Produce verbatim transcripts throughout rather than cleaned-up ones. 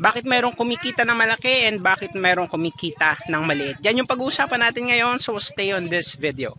Bakit mayroong kumikita ng malaki and bakit mayroong kumikita ng maliit? Yan yung pag-uusapan natin ngayon, so stay on this video.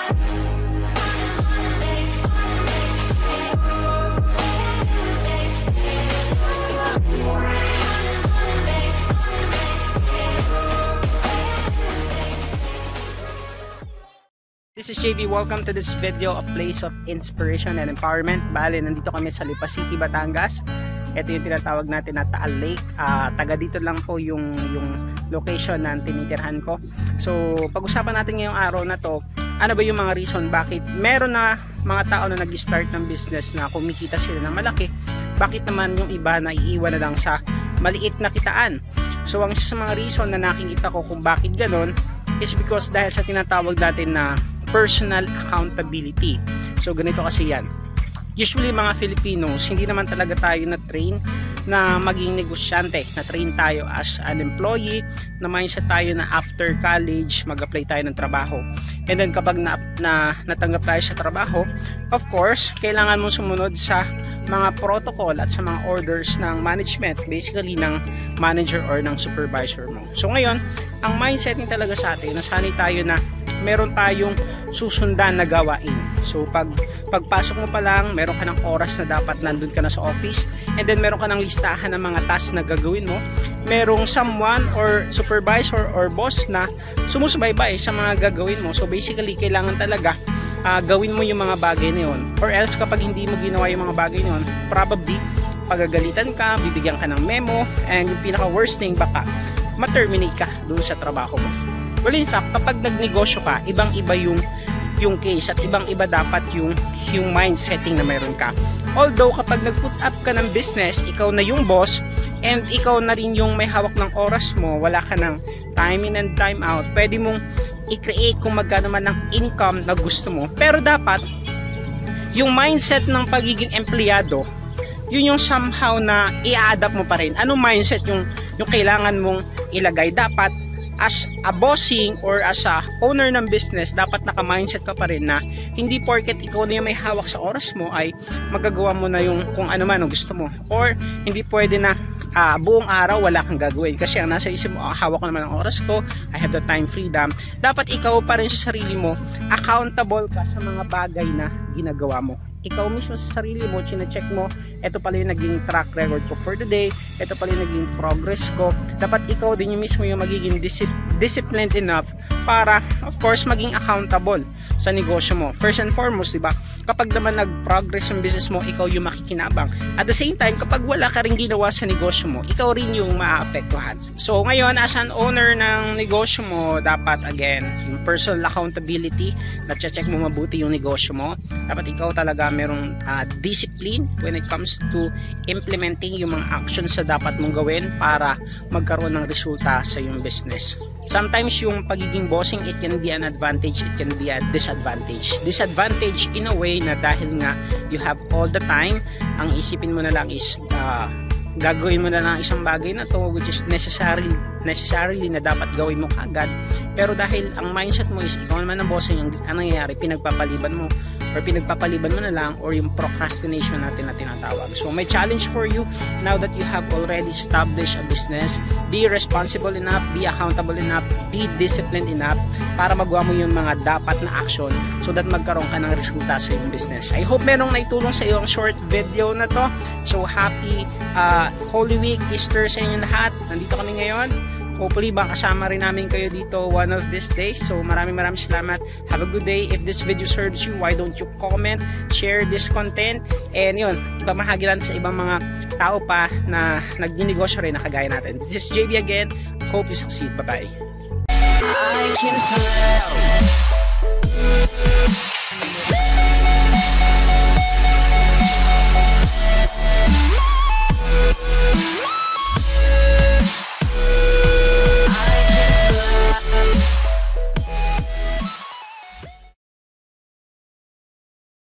This is J B. Welcome to this video, a place of inspiration and empowerment. Bale, nandito kami sa Lipa City, Batangas. Ito yung tinatawag natin na Taal Lake. Uh, taga dito lang po yung, yung location na tinitirhan ko. So, pag-usapan natin ngayong araw na to, ano ba yung mga reason bakit meron na mga tao na nag-start ng business na kumikita sila ng malaki, bakit naman yung iba na iiwan na lang sa maliit na kitaan. So, ang isa sa mga reason na nakikita ko kung bakit ganon is because dahil sa tinatawag natin na personal accountability. So ganito kasi yan. Usually mga Filipinos, hindi naman talaga tayo na train na maging negosyante. Na train tayo as an employee, na mindset tayo na after college mag-apply tayo ng trabaho. And then kapag na, na, natanggap tayo sa trabaho, of course, kailangan mong sumunod sa mga protocol at sa mga orders ng management, basically ng manager or ng supervisor mo. So ngayon, ang mindsetting talaga sa atin, nasanay tayo na meron tayong susundan na gawain. So pag pagpasok mo pa lang, meron ka ng oras na dapat nandun ka na sa office, and then meron ka ng listahan ng mga tasks na gagawin mo. Merong someone or supervisor or boss na sumusubaybay sa mga gagawin mo. So basically, kailangan talaga uh, gawin mo yung mga bagay na yun. Or else kapag hindi mo ginawa yung mga bagay na yun, probably pagagalitan ka, bibigyan ka ng memo, and yung pinaka worst thing, baka ma-terminate ka doon sa trabaho mo. Well, in fact, kapag nagnegosyo ka, ibang-iba yung yung case at ibang-iba dapat yung yung mindsetting na meron ka. Although kapag nag-put up ka ng business, ikaw na yung boss and ikaw na rin yung may hawak ng oras mo, wala ka ng time in and time out, pwede mong i-create kung magkano man ng income na gusto mo. Pero dapat yung mindset ng pagiging empleyado, yun yung somehow na i-adapt mo pa rin. Anong mindset yung yung kailangan mong ilagay? Dapat as a bossing or as a owner ng business, dapat naka-mindset ka pa rin na hindi porket ikaw na yung may hawak sa oras mo ay magagawa mo na yung kung ano man ang gusto mo. Or hindi pwede na uh, buong araw wala kang gagawin kasi ang nasa isip mo, oh, hawak ko naman ang oras ko, I have the time freedom. Dapat ikaw pa rin sa sarili mo, accountable ka sa mga bagay na ginagawa mo. Ikaw mismo sa sarili mo, chine-check mo, ito pala yung naging track record ko for the day, ito pala yung naging progress ko. Dapat ikaw din yung mismo yung magiging dis disciplined enough para, of course, maging accountable sa negosyo mo. First and foremost, diba? Kapag naman nag-progress yung business mo, ikaw yung makikinabang. At the same time, kapag wala ka rin ginawa sa negosyo mo, ikaw rin yung maaapektuhan. So, ngayon, as an owner ng negosyo mo, dapat, again, yung personal accountability, na-check mo mabuti yung negosyo mo. Dapat ikaw talaga merong uh, discipline when it comes to implementing yung mga actions na dapat mong gawin para magkaroon ng resulta sa yung business. Sometimes yung pagiging bossing, it can be an advantage, it can be a disadvantage. Disadvantage in a way na dahil nga you have all the time, ang isipin mo na lang is uh, gagawin mo na lang isang bagay na to which is necessary necessarily na dapat gawin mo kagad. Pero dahil ang mindset mo is ikaw naman ang bossing, ang, ang nangyayari, pinagpapaliban mo or pinagpapaliban mo na lang or yung procrastination natin na tinatawag. So my challenge for you now that you have already established a business, be responsible enough, be accountable enough, be disciplined enough para magawa mo yung mga dapat na action so that magkaroon ka ng resulta sa iyong business. I hope merong naitulong sa iyo ang short video na to. So happy uh, Holy Week, Easter sa inyo lahat. Nandito kami ngayon. Hopefully makasama rin namin kayo dito one of these days. So maraming maraming salamat. Have a good day. If this video serves you, why don't you comment, share this content, and yun, ipamahagi lang sa ibang mga tao pa na nagninegosyo rin na kagaya natin. This is J B again. Hope you succeed. Bye bye. I can